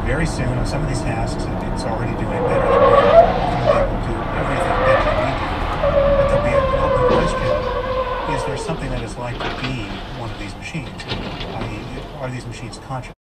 very soon on some of these tasks, it's already doing better than we are. Ultimately, it will do everything better than we do. But there'll be an open question: is there something that is like to be one of these machines? I.e., are these machines conscious?